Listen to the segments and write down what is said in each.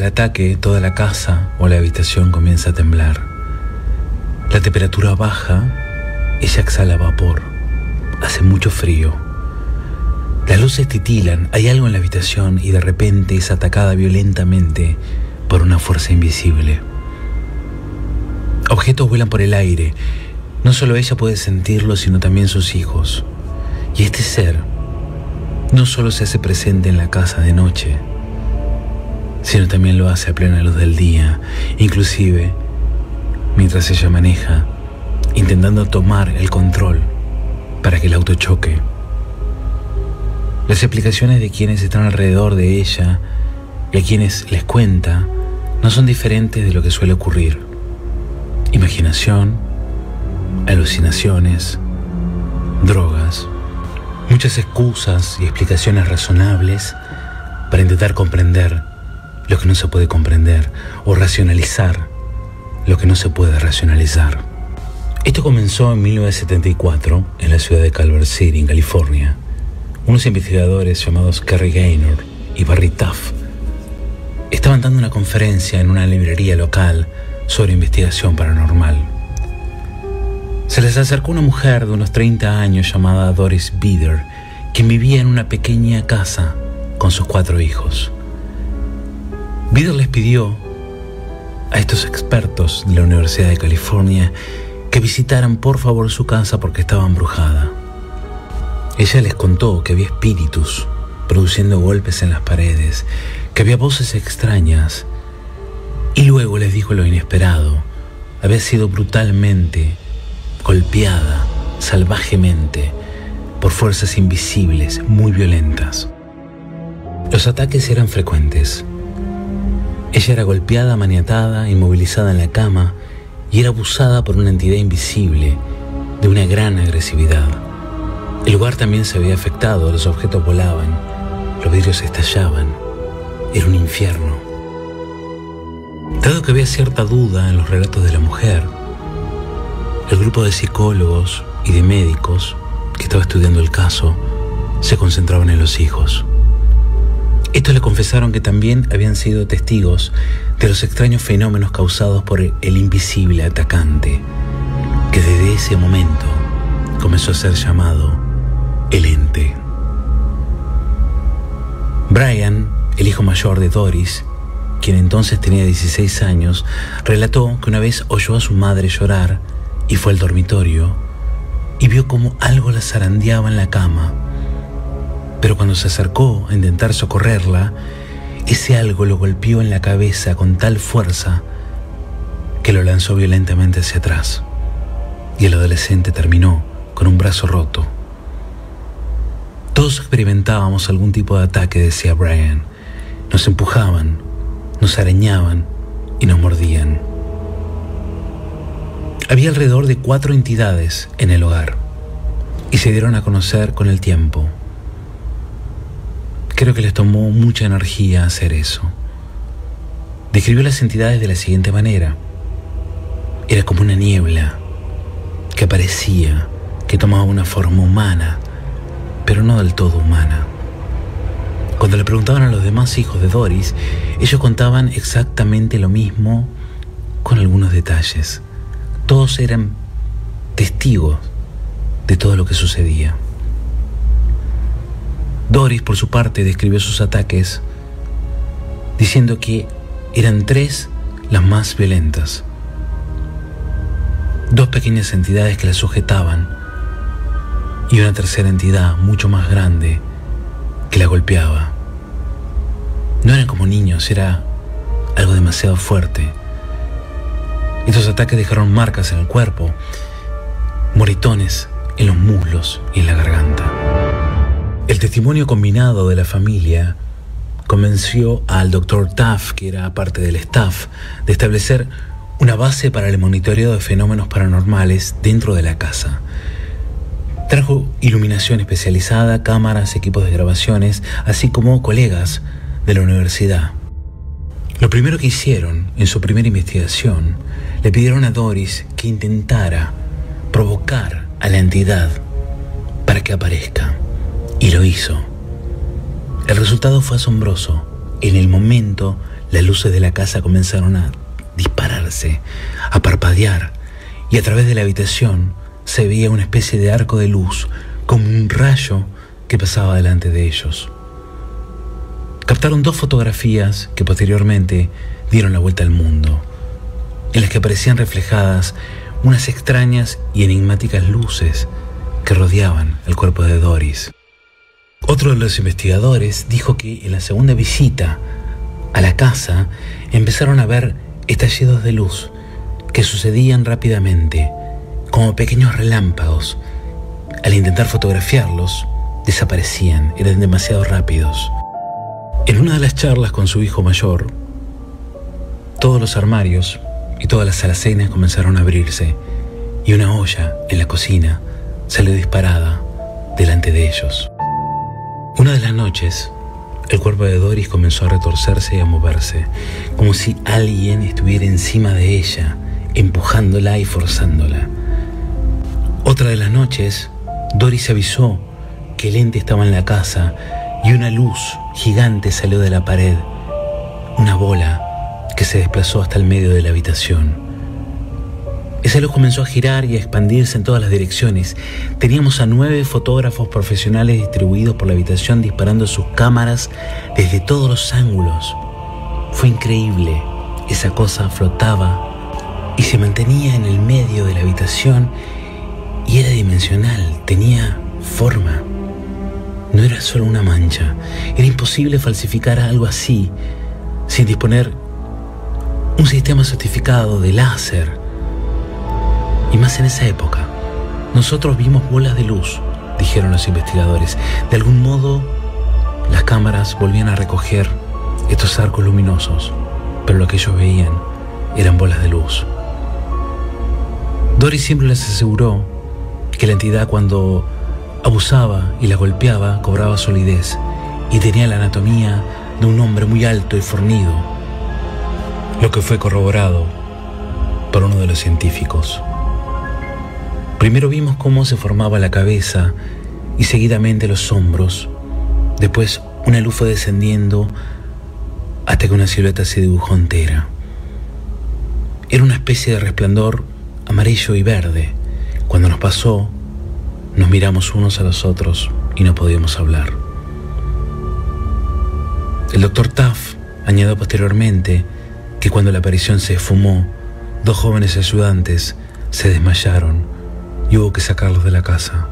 del ataque, toda la casa o la habitación comienza a temblar. La temperatura baja, ella exhala vapor. Hace mucho frío. Las luces titilan, hay algo en la habitación y de repente es atacada violentamente por una fuerza invisible. Objetos vuelan por el aire. No solo ella puede sentirlo, sino también sus hijos. Y este ser no solo se hace presente en la casa de noche, sino también lo hace a plena luz del día, inclusive mientras ella maneja, intentando tomar el control para que el auto choque. Las explicaciones de quienes están alrededor de ella y a quienes les cuenta no son diferentes de lo que suele ocurrir. Imaginación, alucinaciones, drogas, muchas excusas y explicaciones razonables para intentar comprender lo que no se puede comprender o racionalizar lo que no se puede racionalizar. Esto comenzó en 1974 en la ciudad de Culver City, en California. Unos investigadores llamados Kerry Gaynor y Barry Tuff estaban dando una conferencia en una librería local sobre investigación paranormal. Se les acercó una mujer de unos 30 años llamada Doris Bieder, quien vivía en una pequeña casa con sus 4 hijos. Bieder les pidió a estos expertos de la Universidad de California que visitaran por favor su casa porque estaba embrujada. Ella les contó que había espíritus produciendo golpes en las paredes, que había voces extrañas, y luego les dijo lo inesperado: había sido brutalmente golpeada, salvajemente, por fuerzas invisibles, muy violentas. Los ataques eran frecuentes. Ella era golpeada, maniatada, inmovilizada en la cama y era abusada por una entidad invisible de una gran agresividad. El lugar también se había afectado, los objetos volaban, los vidrios estallaban. Era un infierno. Dado que había cierta duda en los relatos de la mujer, el grupo de psicólogos y de médicos que estaba estudiando el caso se concentraban en los hijos. Estos le confesaron que también habían sido testigos de los extraños fenómenos causados por el invisible atacante, que desde ese momento comenzó a ser llamado el ente. Brian, el hijo mayor de Doris, quien entonces tenía 16 años, relató que una vez oyó a su madre llorar y fue al dormitorio y vio como algo la zarandeaba en la cama. Pero cuando se acercó a intentar socorrerla, ese algo lo golpeó en la cabeza con tal fuerza que lo lanzó violentamente hacia atrás, y el adolescente terminó con un brazo roto. Todos experimentábamos algún tipo de ataque, decía Brian. Nos empujaban, nos arañaban y nos mordían. Había alrededor de 4 entidades en el hogar y se dieron a conocer con el tiempo. Creo que les tomó mucha energía hacer eso. Describió las entidades de la siguiente manera: era como una niebla que aparecía, que tomaba una forma humana, pero no del todo humana. Cuando le preguntaban a los demás hijos de Doris, ellos contaban exactamente lo mismo, con algunos detalles. Todos eran testigos de todo lo que sucedía. Doris, por su parte, describió sus ataques diciendo que eran 3 las más violentas. 2 pequeñas entidades que la sujetaban y una tercera entidad mucho más grande que la golpeaba. No eran como niños, era algo demasiado fuerte. Estos ataques dejaron marcas en el cuerpo, moretones en los muslos y en la garganta. El testimonio combinado de la familia convenció al Dr. Tuff, que era parte del staff, de establecer una base para el monitoreo de fenómenos paranormales dentro de la casa. Trajo iluminación especializada, cámaras, equipos de grabaciones, así como colegas de la universidad. Lo primero que hicieron en su primera investigación, le pidieron a Doris que intentara provocar a la entidad para que aparezca. Y lo hizo. El resultado fue asombroso. En el momento, las luces de la casa comenzaron a dispararse, a parpadear, y a través de la habitación se veía una especie de arco de luz, como un rayo que pasaba delante de ellos. Captaron 2 fotografías que posteriormente dieron la vuelta al mundo, en las que aparecían reflejadas unas extrañas y enigmáticas luces que rodeaban el cuerpo de Doris. Otro de los investigadores dijo que en la segunda visita a la casa empezaron a ver estallidos de luz que sucedían rápidamente, como pequeños relámpagos. Al intentar fotografiarlos, desaparecían, eran demasiado rápidos. En una de las charlas con su hijo mayor, todos los armarios y todas las alacenas comenzaron a abrirse y una olla en la cocina salió disparada delante de ellos. Una de las noches, el cuerpo de Doris comenzó a retorcerse y a moverse, como si alguien estuviera encima de ella, empujándola y forzándola. Otra de las noches, Doris avisó que el ente estaba en la casa y una luz gigante salió de la pared, una bola que se desplazó hasta el medio de la habitación. Esa luz comenzó a girar y a expandirse en todas las direcciones. Teníamos a 9 fotógrafos profesionales distribuidos por la habitación disparando sus cámaras desde todos los ángulos. Fue increíble. Esa cosa flotaba y se mantenía en el medio de la habitación y era dimensional, tenía forma. No era solo una mancha. Era imposible falsificar algo así sin disponer un sistema certificado de láser. Y más en esa época. Nosotros vimos bolas de luz, dijeron los investigadores. De algún modo, las cámaras volvían a recoger estos arcos luminosos, pero lo que ellos veían eran bolas de luz. Doris siempre les aseguró que la entidad, cuando abusaba y la golpeaba, cobraba solidez y tenía la anatomía de un hombre muy alto y fornido, lo que fue corroborado por uno de los científicos. Primero vimos cómo se formaba la cabeza y seguidamente los hombros. Después una luz fue descendiendo hasta que una silueta se dibujó entera. Era una especie de resplandor amarillo y verde. Cuando nos pasó, nos miramos unos a los otros y no podíamos hablar. El doctor Taft añadió posteriormente que cuando la aparición se esfumó, 2 jóvenes ayudantes se desmayaron y hubo que sacarlos de la casa.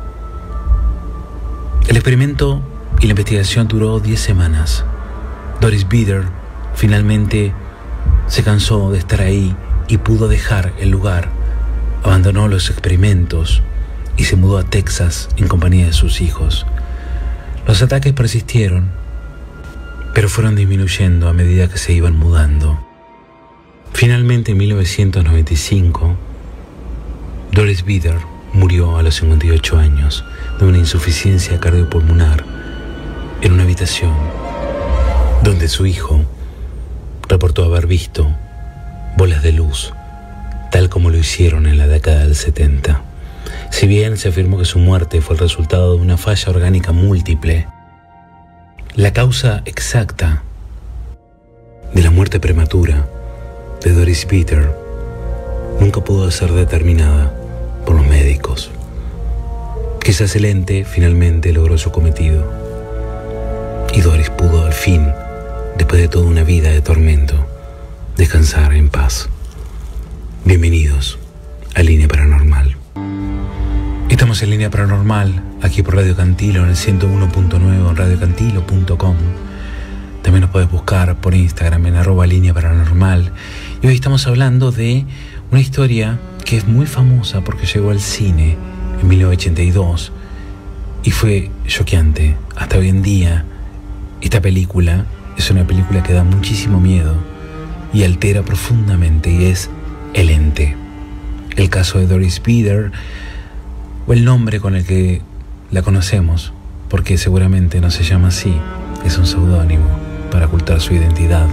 El experimento y la investigación duró 10 semanas. Doris Bieder finalmente se cansó de estar ahí y pudo dejar el lugar. Abandonó los experimentos y se mudó a Texas en compañía de sus hijos. Los ataques persistieron, pero fueron disminuyendo a medida que se iban mudando. Finalmente, en 1995, Doris Bieder murió a los 58 años de una insuficiencia cardiopulmonar en una habitación donde su hijo reportó haber visto bolas de luz, tal como lo hicieron en la década del 70. Si bien se afirmó que su muerte fue el resultado de una falla orgánica múltiple, la causa exacta de la muerte prematura de Doris Bieder nunca pudo ser determinada por los médicos. Quizás el ente finalmente logró su cometido y Doris pudo al fin, después de toda una vida de tormento, descansar en paz. Bienvenidos a Línea Paranormal. Estamos en Línea Paranormal, aquí por Radio Cantilo, en el 101.9 en radiocantilo.com. También nos puedes buscar por Instagram en @Línea Paranormal. Y hoy estamos hablando de una historia que es muy famosa porque llegó al cine en 1982 y fue choqueante. Hasta hoy en día, esta película es una película que da muchísimo miedo y altera profundamente, y es El Ente. El caso de Doris Bieder, o el nombre con el que la conocemos, porque seguramente no se llama así, es un seudónimo para ocultar su identidad.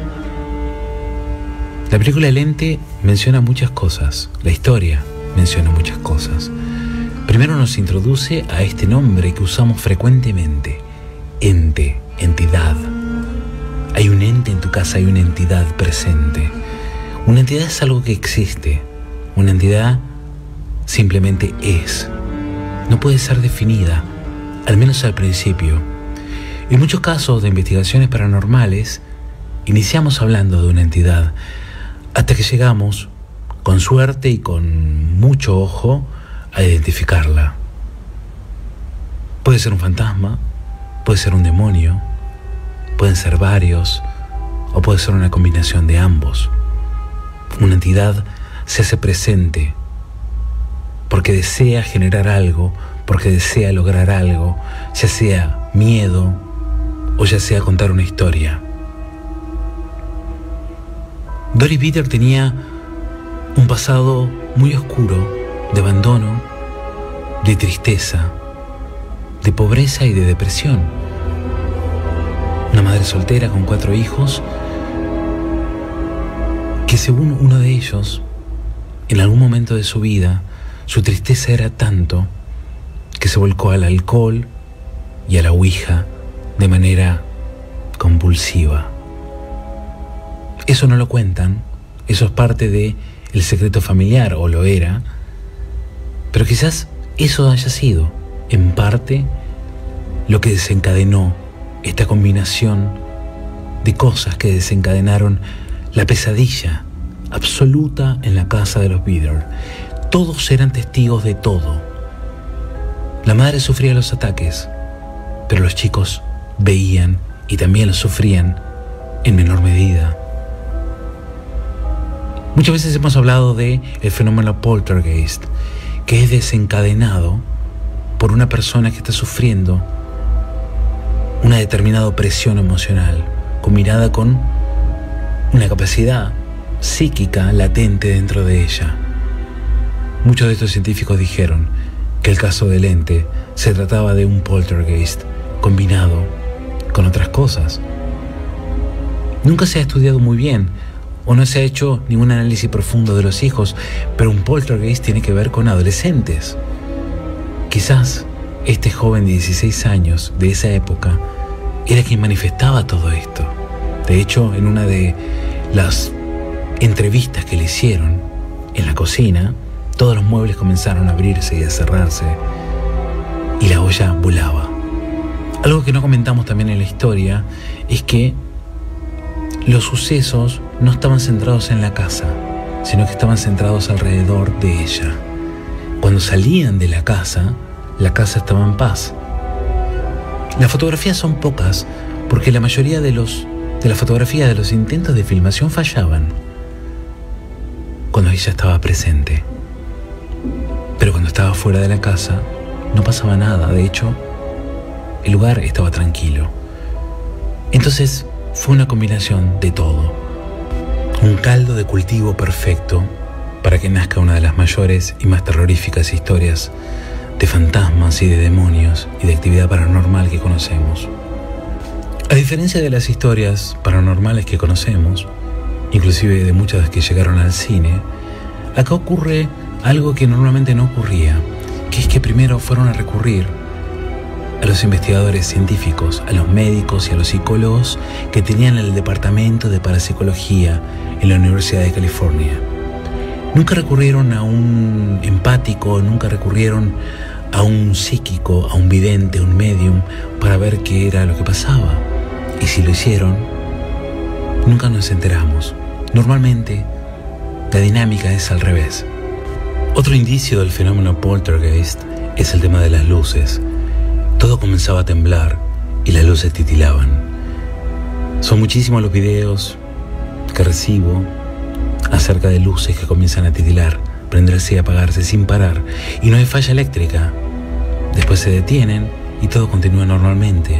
La película El Ente menciona muchas cosas, la historia menciona muchas cosas. Primero nos introduce a este nombre que usamos frecuentemente, ente, entidad. Hay un ente en tu casa, hay una entidad presente. Una entidad es algo que existe. Una entidad simplemente es. No puede ser definida, al menos al principio. En muchos casos de investigaciones paranormales, iniciamos hablando de una entidad hasta que llegamos, con suerte y con mucho ojo, a identificarla. Puede ser un fantasma, puede ser un demonio, pueden ser varios, o puede ser una combinación de ambos. Una entidad se hace presente porque desea generar algo, porque desea lograr algo, ya sea miedo o ya sea contar una historia. Doris Bitter tenía un pasado muy oscuro, de abandono, de tristeza, de pobreza y de depresión. Una madre soltera con 4 hijos que, según uno de ellos, en algún momento de su vida, su tristeza era tanto que se volcó al alcohol y a la ouija de manera compulsiva. Eso no lo cuentan, eso es parte del secreto familiar, o lo era, pero quizás eso haya sido, en parte, lo que desencadenó esta combinación de cosas que desencadenaron la pesadilla absoluta en la casa de los Bitter. Todos eran testigos de todo. La madre sufría los ataques, pero los chicos veían y también los sufrían en menor medida. Muchas veces hemos hablado de el fenómeno poltergeist, que es desencadenado por una persona que está sufriendo una determinada opresión emocional, combinada con una capacidad psíquica latente dentro de ella. Muchos de estos científicos dijeron que el caso del ente se trataba de un poltergeist combinado con otras cosas. Nunca se ha estudiado muy bien, o no se ha hecho ningún análisis profundo de los hijos, pero un poltergeist tiene que ver con adolescentes. Quizás este joven de 16 años de esa época era quien manifestaba todo esto. De hecho, en una de las entrevistas que le hicieron en la cocina, todos los muebles comenzaron a abrirse y a cerrarse y la olla volaba. Algo que no comentamos también en la historia es que los sucesos no estaban centrados en la casa, sino que estaban centrados alrededor de ella. Cuando salían de la casa estaba en paz. Las fotografías son pocas porque la mayoría de las fotografías de los intentos de filmación fallaban cuando ella estaba presente. Pero cuando estaba fuera de la casa no pasaba nada. De hecho, el lugar estaba tranquilo. Entonces fue una combinación de todo. Un caldo de cultivo perfecto para que nazca una de las mayores y más terroríficas historias de fantasmas y de demonios y de actividad paranormal que conocemos. A diferencia de las historias paranormales que conocemos, inclusive de muchas de las que llegaron al cine, acá ocurre algo que normalmente no ocurría, que es que primero fueron a recurrir a los investigadores científicos, a los médicos y a los psicólogos que tenían el departamento de parapsicología en la Universidad de California. Nunca recurrieron a un empático, nunca recurrieron a un psíquico, a un vidente, a un medium, para ver qué era lo que pasaba. Y si lo hicieron, nunca nos enteramos. Normalmente, la dinámica es al revés. Otro indicio del fenómeno poltergeist es el tema de las luces. Todo comenzaba a temblar y las luces titilaban. Son muchísimos los videos que recibo acerca de luces que comienzan a titilar, prenderse y apagarse sin parar, y no hay falla eléctrica. Después se detienen y todo continúa normalmente.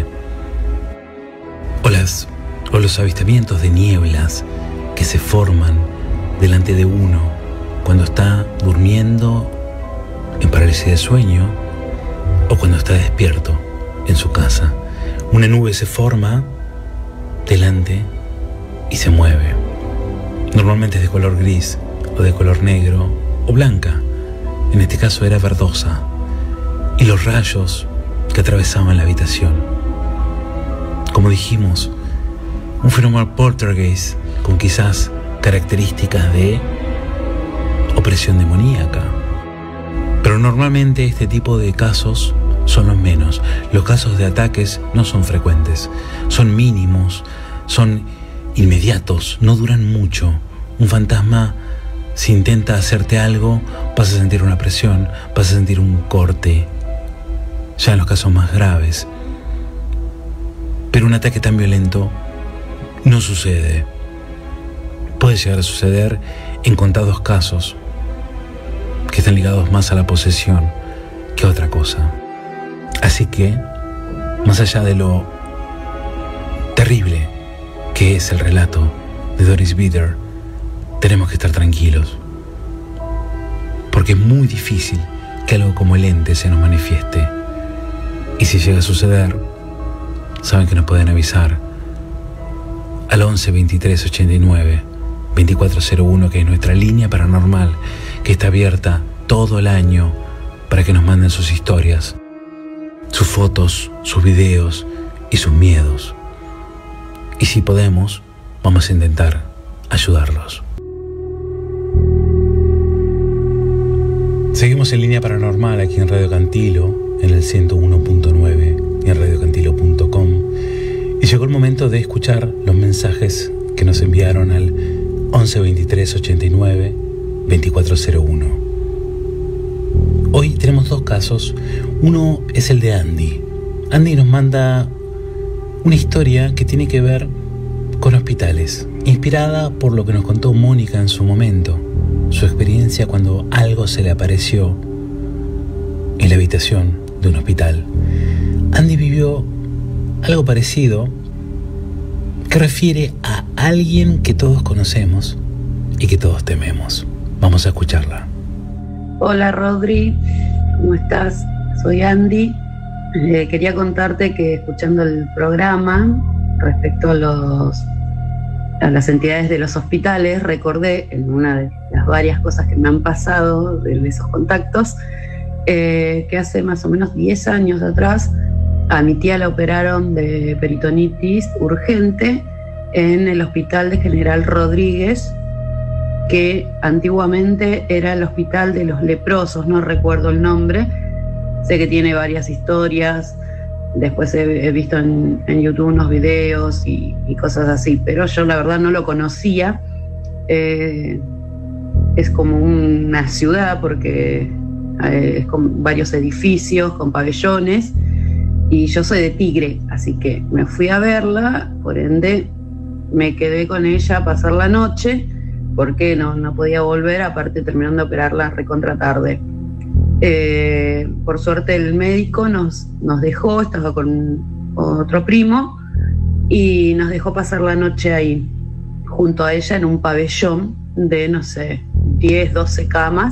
O los avistamientos de nieblas que se forman delante de uno cuando está durmiendo en parálisis de sueño o cuando está despierto en su casa. Una nube se forma delante y se mueve. Normalmente es de color gris o de color negro o blanca. En este caso era verdosa. Y los rayos que atravesaban la habitación. Como dijimos, un fenómeno poltergeist con quizás características de opresión demoníaca. Pero normalmente este tipo de casos son los menos. Los casos de ataques no son frecuentes, son mínimos, son inmediatos, no duran mucho. Un fantasma, si intenta hacerte algo, vas a sentir una presión, vas a sentir un corte, ya en los casos más graves. Pero un ataque tan violento no sucede. Puede llegar a suceder en contados casos que están ligados más a la posesión que a otra cosa. Así que, más allá de lo terrible que es el relato de Doris Bitter, tenemos que estar tranquilos, porque es muy difícil que algo como el ente se nos manifieste. Y si llega a suceder, saben que nos pueden avisar al 11 23 89 2401, que es nuestra línea paranormal, que está abierta todo el año para que nos manden sus historias, sus fotos, sus videos y sus miedos. Y si podemos, vamos a intentar ayudarlos. Seguimos en Línea Paranormal aquí en Radio Cantilo, en el 101.9 y en radiocantilo.com. Y llegó el momento de escuchar los mensajes que nos enviaron al 11 23 89 2401. Hoy tenemos dos casos. Uno es el de Andy. Andy nos manda una historia que tiene que ver con hospitales, inspirada por lo que nos contó Mónica en su momento, su experiencia cuando algo se le apareció en la habitación de un hospital. Andy vivió algo parecido, que refiere a alguien que todos conocemos y que todos tememos. Vamos a escucharla. Hola Rodri, ¿cómo estás? Soy Andy. Quería contarte que escuchando el programa respecto a las entidades de los hospitales, recordé en una de las varias cosas que me han pasado de esos contactos, que hace más o menos 10 años atrás a mi tía la operaron de peritonitis urgente en el hospital de General Rodríguez, que antiguamente era el hospital de los leprosos, no recuerdo el nombre. Sé que tiene varias historias, después he visto en YouTube unos videos y cosas así, pero yo la verdad no lo conocía. Es como una ciudad porque es con varios edificios, con pabellones, y yo soy de Tigre, así que me fui a verla, por ende me quedé con ella a pasar la noche, porque no podía volver, aparte terminando de operarla recontra tarde. Por suerte el médico nos dejó, estaba con otro primo, y nos dejó pasar la noche ahí, junto a ella en un pabellón de, no sé, 10, 12 camas,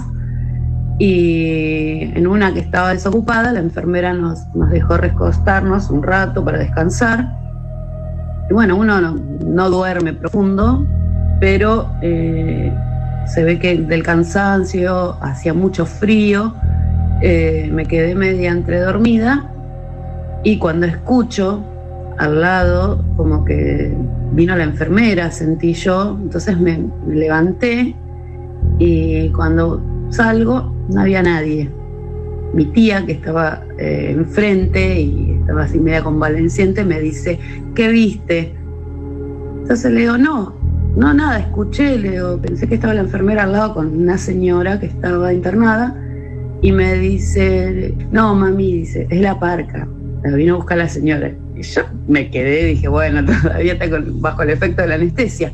y en una que estaba desocupada, la enfermera nos dejó recostarnos un rato para descansar. Y bueno, uno no duerme profundo, pero se ve que del cansancio, hacía mucho frío, me quedé media entredormida, y cuando escucho al lado como que vino la enfermera, sentí yo, entonces me levanté, y cuando salgo no había nadie. Mi tía, que estaba enfrente y estaba así media convaleciente, me dice: ¿qué viste? Entonces le digo, no, nada, escuché, le digo, pensé que estaba la enfermera al lado con una señora que estaba internada, y me dice, no mami, dice, es la parca, la vino a buscar la señora. Y yo me quedé, dije, bueno, todavía está bajo el efecto de la anestesia.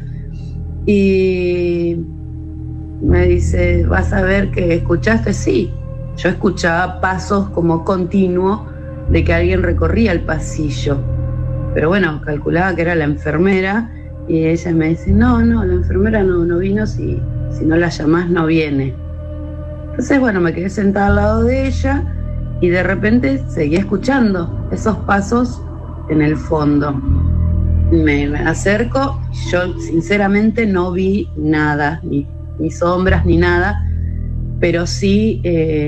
Y me dice, ¿vas a ver que escuchaste? Sí, yo escuchaba pasos como continuos de que alguien recorría el pasillo, pero bueno, calculaba que era la enfermera, y ella me dice, no, la enfermera no vino, si no la llamás no viene. Entonces bueno, me quedé sentada al lado de ella, y de repente seguía escuchando esos pasos en el fondo. Me acerco, y yo sinceramente no vi nada, ni sombras ni nada, pero sí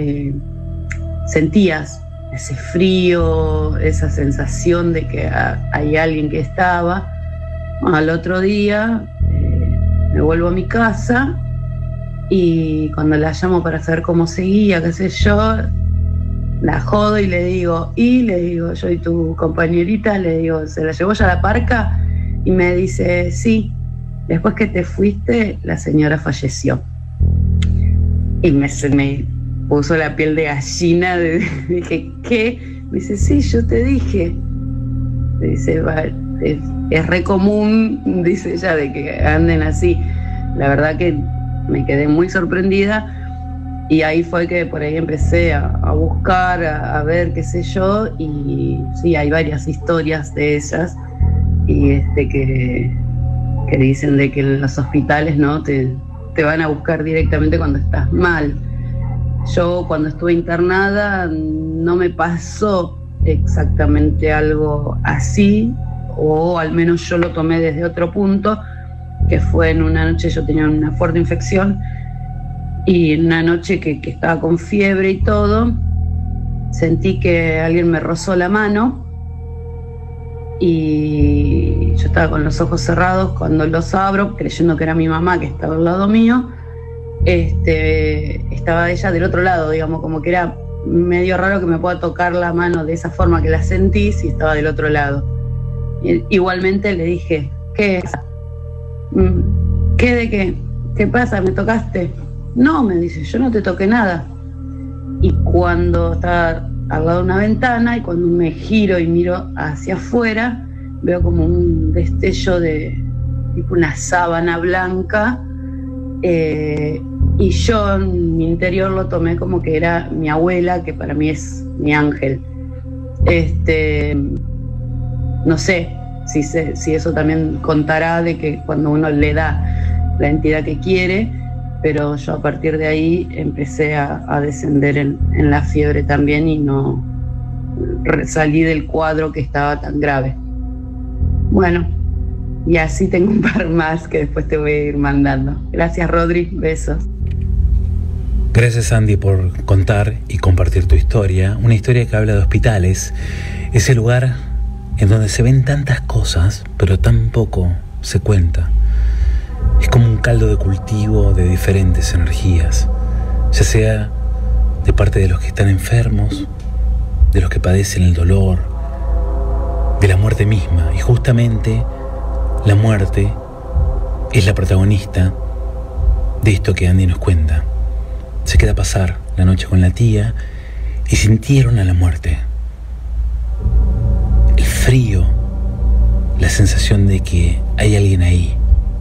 sentías ese frío, esa sensación de que hay alguien que estaba. Al otro día me vuelvo a mi casa y cuando la llamo para saber cómo seguía, qué sé yo, la jodo y le digo, yo soy tu compañerita, le digo, ¿se la llevó ya a la parca? Y me dice, sí, después que te fuiste, la señora falleció. Y me puso la piel de gallina, dije, ¿qué? Me dice, sí, yo te dije. Me dice, es re común, dice ella, de que anden así. La verdad que me quedé muy sorprendida y ahí fue que por ahí empecé a buscar, a ver qué sé yo, y sí, hay varias historias de esas y que dicen de que en los hospitales, ¿no?, te van a buscar directamente cuando estás mal. Yo cuando estuve internada no me pasó exactamente algo así, o al menos yo lo tomé desde otro punto, que fue en una noche, yo tenía una fuerte infección, y en una noche que estaba con fiebre y todo, sentí que alguien me rozó la mano, y yo estaba con los ojos cerrados. Cuando los abro, creyendo que era mi mamá que estaba al lado mío, estaba ella del otro lado, digamos, como que era medio raro que me pueda tocar la mano de esa forma que la sentí si estaba del otro lado. Igualmente le dije, ¿qué es? ¿Qué de qué? ¿Qué pasa? ¿Me tocaste? No, me dice, yo no te toqué nada. Y cuando estaba al lado de una ventana y cuando me giro y miro hacia afuera, veo como un destello de tipo una sábana blanca, y yo en mi interior lo tomé como que era mi abuela, que para mí es mi ángel. No sé si eso también contará de que cuando uno le da la entidad que quiere, pero yo a partir de ahí empecé a descender en la fiebre también y no salí del cuadro que estaba tan grave. Bueno, y así tengo un par más que después te voy a ir mandando. Gracias, Rodri, besos. Gracias, Andy, por contar y compartir tu historia, una historia que habla de hospitales, ese lugar en donde se ven tantas cosas, pero tan poco se cuenta. Es como un caldo de cultivo de diferentes energías, ya sea de parte de los que están enfermos, de los que padecen el dolor, de la muerte misma. Y justamente la muerte es la protagonista de esto que Andy nos cuenta. Se queda a pasar la noche con la tía y sintieron a la muerte. El frío, la sensación de que hay alguien ahí.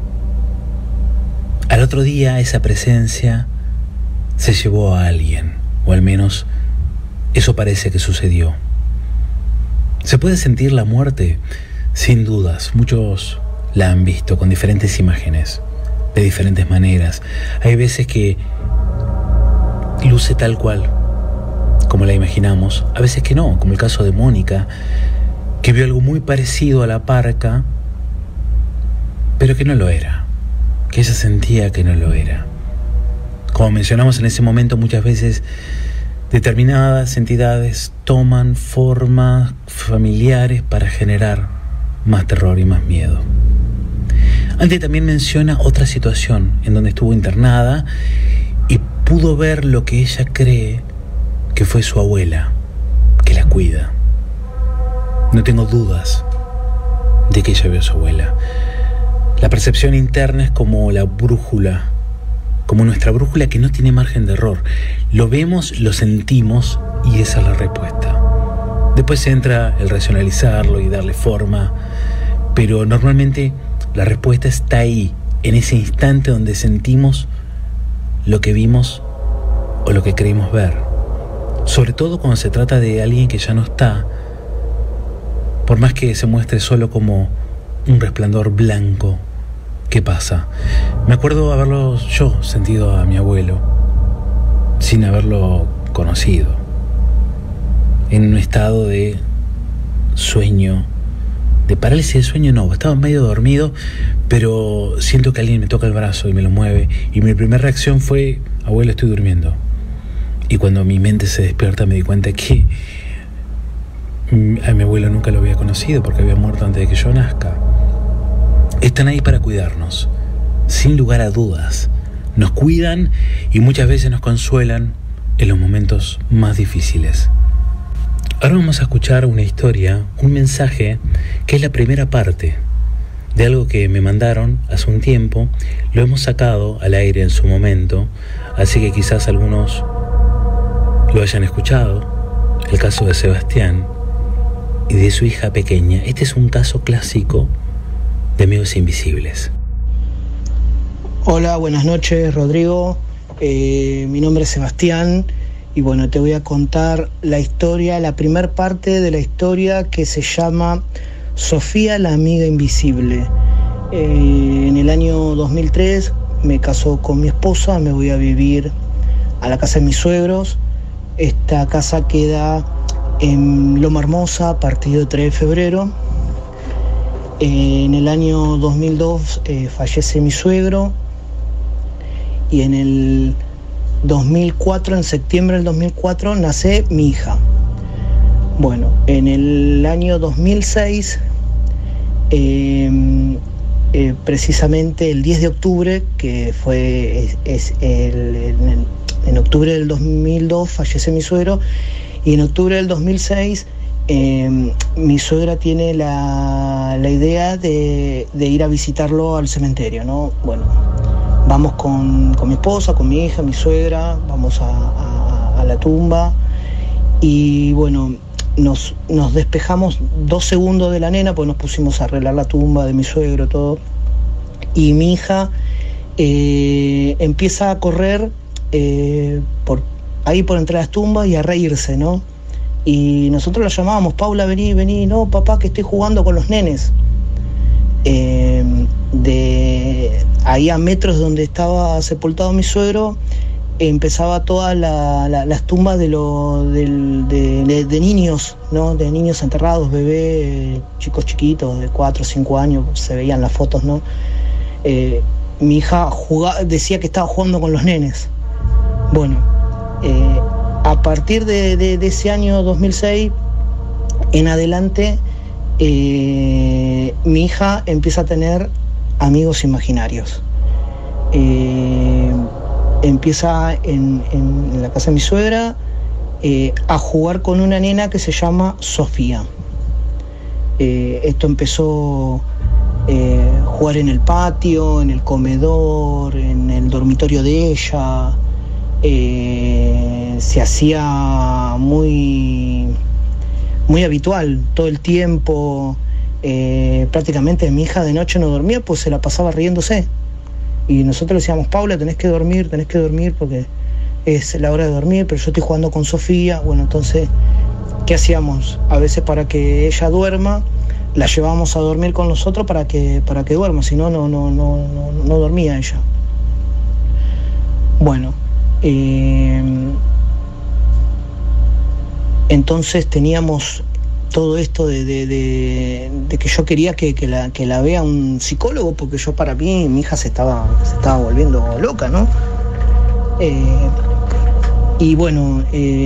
Al otro día esa presencia se llevó a alguien, o al menos eso parece que sucedió. ¿Se puede sentir la muerte? Sin dudas, muchos la han visto con diferentes imágenes, de diferentes maneras. Hay veces que luce tal cual como la imaginamos, a veces que no, como el caso de Mónica, que vio algo muy parecido a la parca, pero que no lo era, que ella sentía que no lo era. Como mencionamos en ese momento, muchas veces determinadas entidades toman formas familiares para generar más terror y más miedo. Antes también menciona otra situación en donde estuvo internada y pudo ver lo que ella cree que fue su abuela, que la cuida. No tengo dudas de que ella vio a su abuela. La percepción interna es como la brújula, como nuestra brújula que no tiene margen de error. Lo vemos, lo sentimos y esa es la respuesta. Después entra el racionalizarlo y darle forma, pero normalmente la respuesta está ahí, en ese instante donde sentimos lo que vimos o lo que creímos ver. Sobre todo cuando se trata de alguien que ya no está, por más que se muestre solo como un resplandor blanco. ¿Qué pasa? Me acuerdo haberlo yo sentido a mi abuelo, sin haberlo conocido, en un estado de sueño, de parálisis de sueño. No, estaba medio dormido, pero siento que alguien me toca el brazo y me lo mueve, y mi primera reacción fue: abuelo, estoy durmiendo. Y cuando mi mente se despierta me di cuenta que a mi abuelo nunca lo había conocido porque había muerto antes de que yo nazca. están ahí para cuidarnos, sin lugar a dudas. Nos cuidan y muchas veces nos consuelan en los momentos más difíciles. Ahora vamos a escuchar una historia, un mensaje, que es la primera parte de algo que me mandaron hace un tiempo. Lo hemos sacado al aire en su momento, así que quizás algunos lo hayan escuchado. El caso de Sebastián y de su hija pequeña. Este es un caso clásico de amigos invisibles. Hola, buenas noches, Rodrigo. Mi nombre es Sebastián y bueno, te voy a contar la historia, la primer parte de la historia, que se llama Sofía, la amiga invisible. En el año 2003 me casó con mi esposa, me voy a vivir a la casa de mis suegros. Esta casa queda en Loma Hermosa, partido 3 de febrero. En el año 2002 fallece mi suegro y en el 2004, en septiembre del 2004, nace mi hija. Bueno, en el año 2006, precisamente el 10 de octubre, que fue en octubre del 2002 fallece mi suegro, y en octubre del 2006 mi suegra tiene la idea de ir a visitarlo al cementerio, ¿no? Bueno, vamos con mi esposa, con mi hija, mi suegra, vamos a la tumba y bueno, nos despejamos 2 segundos de la nena, pues nos pusimos a arreglar la tumba de mi suegro, todo, y mi hija empieza a correr por entre las tumbas y a reírse, ¿no? Y nosotros la llamábamos: Paula, vení, no, papá, que estoy jugando con los nenes. De ahí a metros donde estaba sepultado mi suegro, empezaba todas las tumbas de niños, ¿no? De niños enterrados, bebés, chicos chiquitos de 4 o 5 años, se veían las fotos, ¿no? Mi hija decía que estaba jugando con los nenes. Bueno, a partir de ese año 2006 en adelante, mi hija empieza a tener amigos imaginarios. Empieza en la casa de mi suegra a jugar con una nena que se llama Sofía. Esto empezó jugar en el patio, en el comedor, en el dormitorio de ella. Se hacía muy habitual todo el tiempo. Prácticamente mi hija de noche no dormía, pues se la pasaba riéndose. Y nosotros le decíamos: Paula, tenés que dormir porque es la hora de dormir, pero yo estoy jugando con Sofía. Bueno, entonces, ¿qué hacíamos? A veces, para que ella duerma, la llevábamos a dormir con nosotros para que duerma, si no dormía ella. Bueno, entonces teníamos todo esto de que yo quería que la vea un psicólogo, porque yo, para mí, mi hija se estaba volviendo loca, ¿no? Y bueno,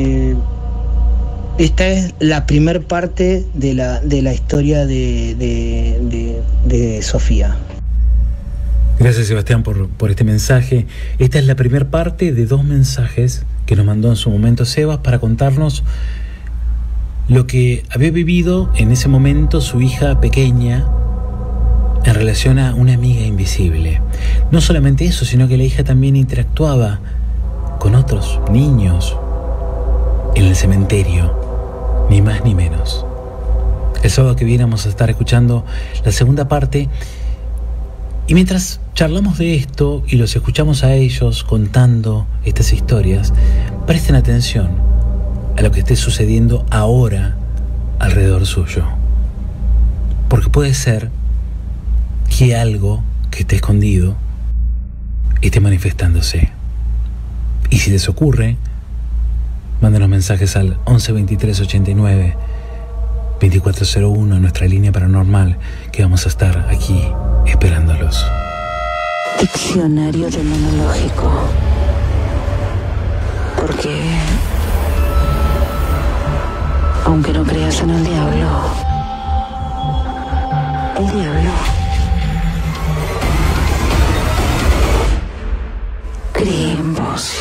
esta es la primer parte de la historia de Sofía. Gracias, Sebastián, por este mensaje. Esta es la primera parte de 2 mensajes que nos mandó en su momento Sebas para contarnos lo que había vivido en ese momento su hija pequeña en relación a una amiga invisible. No solamente eso, sino que la hija también interactuaba con otros niños en el cementerio, ni más ni menos. El sábado que viene vamos a estar escuchando la segunda parte, y mientras charlamos de esto y los escuchamos a ellos contando estas historias, presten atención a lo que esté sucediendo ahora alrededor suyo, porque puede ser que algo que esté escondido esté manifestándose. Y si les ocurre, mándenos mensajes al 11 23 89 2401, nuestra línea paranormal, que vamos a estar aquí esperándolos. Diccionario demonológico. Porque aunque no creas en el diablo Vamos.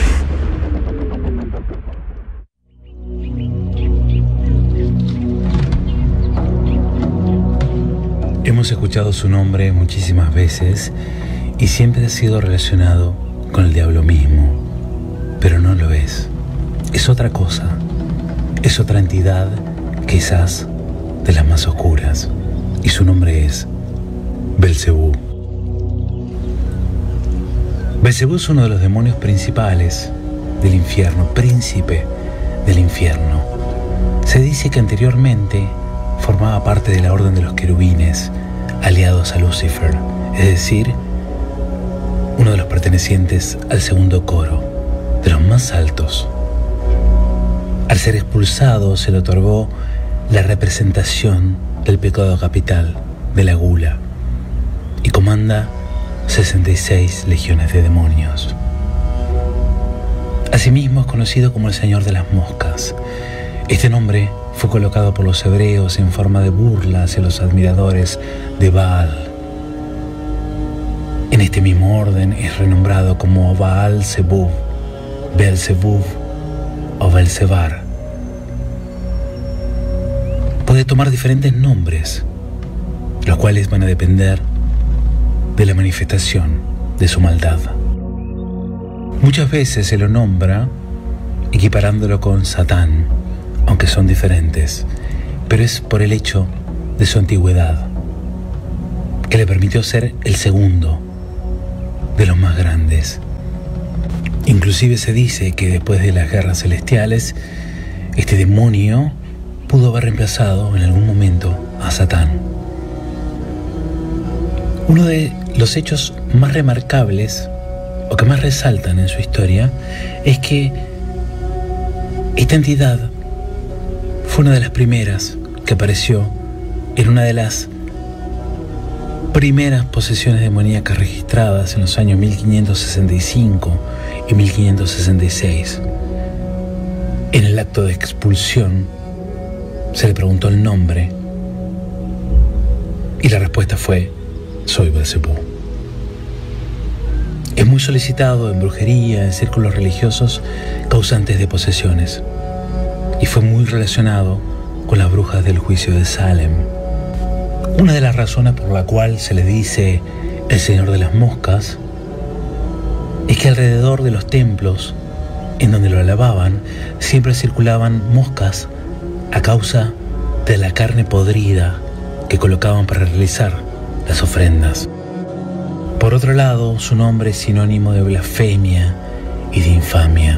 Hemos escuchado su nombre muchísimas veces y siempre ha sido relacionado con el diablo mismo, pero no lo es. Es otra cosa, es otra entidad, quizás de las más oscuras, y su nombre es Belcebú. Belcebú es uno de los demonios principales del infierno, príncipe del infierno. Se dice que anteriormente formaba parte de la orden de los querubines, aliados a Lucifer, es decir, uno de los pertenecientes al segundo coro, de los más altos. Al ser expulsado se le otorgó la representación del pecado capital, de la gula, y comanda 66 legiones de demonios. Asimismo es conocido como el Señor de las Moscas. Este nombre fue colocado por los hebreos en forma de burla hacia los admiradores de Baal. En este mismo orden es renombrado como Baal-Zebub, Beelzebub o Belcebar. Puede tomar diferentes nombres, los cuales van a depender de la manifestación de su maldad. Muchas veces se lo nombra equiparándolo con Satán, aunque son diferentes, pero es por el hecho de su antigüedad, que le permitió ser el segundo de los más grandes. Inclusive se dice que después de las guerras celestiales, este demonio pudo haber reemplazado en algún momento a Satán. Uno de los hechos más remarcables o que más resaltan en su historia es que esta entidad fue una de las primeras que apareció en una de las primeras posesiones demoníacas registradas en los años 1565 y 1566. En el acto de expulsión se le preguntó el nombre y la respuesta fue: soy Belcebú. Es muy solicitado en brujería, en círculos religiosos causantes de posesiones, y fue muy relacionado con las brujas del juicio de Salem. Una de las razones por la cual se le dice el Señor de las Moscas es que alrededor de los templos en donde lo alababan siempre circulaban moscas a causa de la carne podrida que colocaban para realizar las ofrendas. Por otro lado, su nombre es sinónimo de blasfemia y de infamia.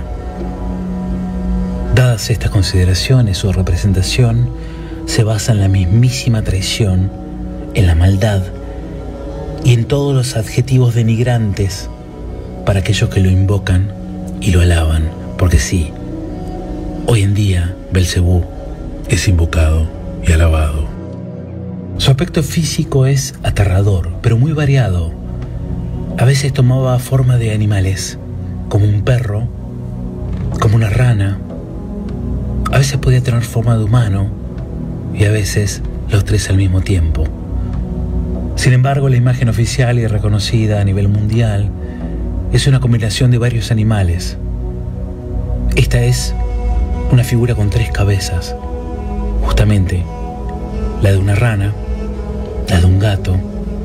Dadas estas consideraciones, su representación se basa en la mismísima traición, en la maldad y en todos los adjetivos denigrantes para aquellos que lo invocan y lo alaban, porque sí, hoy en día Belcebú es invocado y alabado. Su aspecto físico es aterrador, pero muy variado. A veces tomaba forma de animales, como un perro, como una rana. A veces podía tener forma de humano y a veces los tres al mismo tiempo. Sin embargo, la imagen oficial y reconocida a nivel mundial es una combinación de varios animales. Esta es una figura con 3 cabezas, justamente la de una rana, la de un gato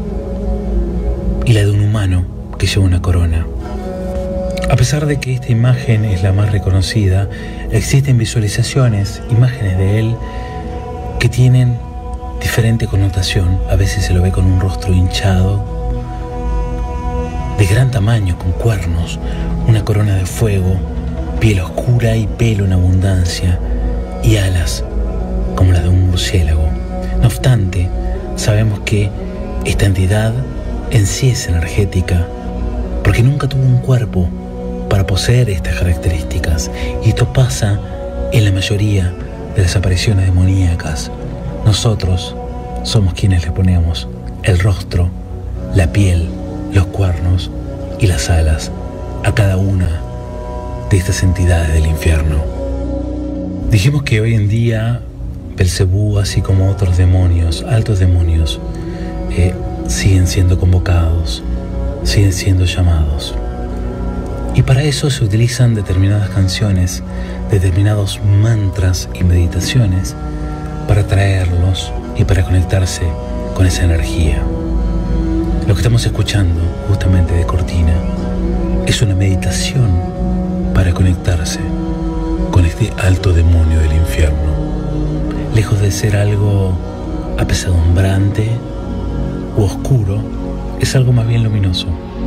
y la de un humano que lleva una corona. A pesar de que esta imagen es la más reconocida, existen visualizaciones, imágenes de él que tienen diferente connotación. A veces se lo ve con un rostro hinchado, de gran tamaño, con cuernos, una corona de fuego, piel oscura y pelo en abundancia, y alas como las de un murciélago. No obstante, sabemos que esta entidad en sí es energética, porque nunca tuvo un cuerpo para poseer estas características, y esto pasa en la mayoría de las apariciones demoníacas. Nosotros somos quienes le ponemos el rostro, la piel, los cuernos y las alas a cada una de estas entidades del infierno. Dijimos que hoy en día Belcebú, así como otros demonios, altos demonios, siguen siendo convocados, siguen siendo llamados. Y para eso se utilizan determinadas canciones, determinados mantras y meditaciones para atraerlos y para conectarse con esa energía. Lo que estamos escuchando justamente de cortina es una meditación para conectarse con este alto demonio del infierno. Lejos de ser algo apesadumbrante u oscuro, es algo más bien luminoso.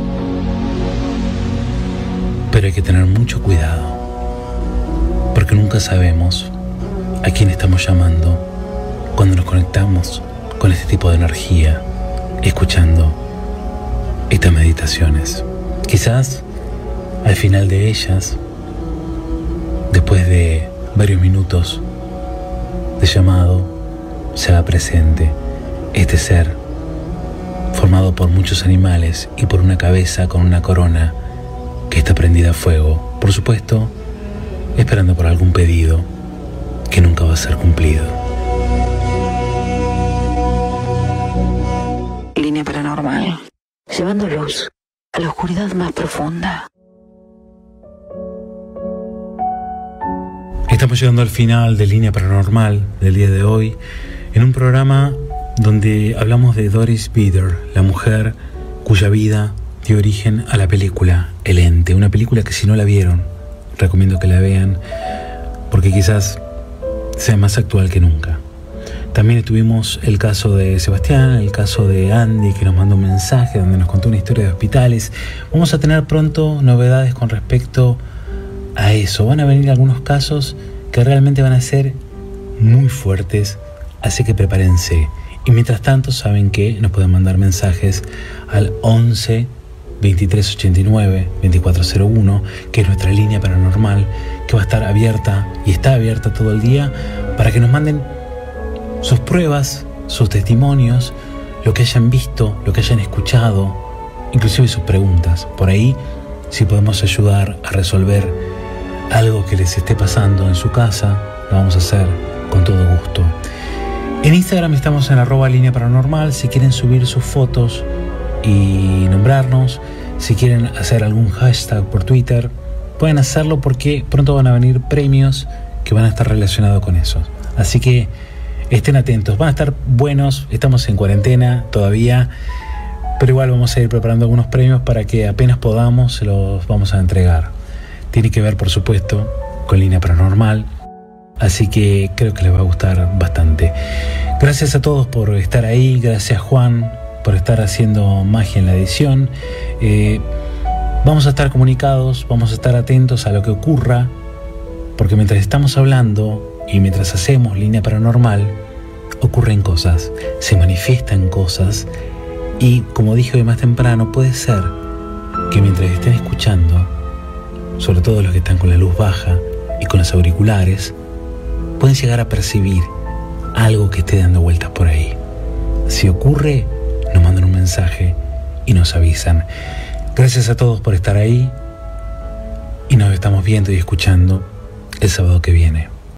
Pero hay que tener mucho cuidado, porque nunca sabemos a quién estamos llamando cuando nos conectamos con este tipo de energía, escuchando estas meditaciones. Quizás al final de ellas, después de varios minutos de llamado, se haga presente este ser formado por muchos animales y por una cabeza con una corona que está prendida a fuego, por supuesto, esperando por algún pedido que nunca va a ser cumplido. Línea paranormal, llevando luz a la oscuridad más profunda. Estamos llegando al final de Línea Paranormal del día de hoy, en un programa donde hablamos de Doris Bieder, la mujer cuya vida dio origen a la película El Ente, una película que si no la vieron, recomiendo que la vean, porque quizás sea más actual que nunca. También tuvimos el caso de Sebastián, el caso de Andy, que nos mandó un mensaje donde nos contó una historia de hospitales. Vamos a tener pronto novedades con respecto a eso. Van a venir algunos casos que realmente van a ser muy fuertes, así que prepárense. Y mientras tanto, saben que nos pueden mandar mensajes al 11 23 89 2401, que es nuestra línea paranormal, que va a estar abierta y está abierta todo el día para que nos manden sus pruebas, sus testimonios, lo que hayan visto, lo que hayan escuchado, inclusive sus preguntas. Por ahí, si podemos ayudar a resolver algo que les esté pasando en su casa, lo vamos a hacer con todo gusto. En Instagram estamos en @línea paranormal. Si quieren subir sus fotos y nombrarnos, si quieren hacer algún hashtag por Twitter, pueden hacerlo porque pronto van a venir premios que van a estar relacionados con eso. Así que estén atentos, van a estar buenos. Estamos en cuarentena todavía, pero igual vamos a ir preparando algunos premios para que apenas podamos se los vamos a entregar. Tiene que ver, por supuesto, con Línea Paranormal, así que creo que les va a gustar bastante. Gracias a todos por estar ahí, gracias Juan por estar haciendo magia en la edición. Vamos a estar comunicados, vamos a estar atentos a lo que ocurra, porque mientras estamos hablando y mientras hacemos Línea Paranormal, ocurren cosas, se manifiestan cosas, y como dije hoy más temprano, puede ser que mientras estén escuchando, sobre todo los que están con la luz baja y con los auriculares, pueden llegar a percibir algo que esté dando vueltas por ahí. Si ocurre, nos mandan un mensaje y nos avisan. Gracias a todos por estar ahí y nos estamos viendo y escuchando el sábado que viene.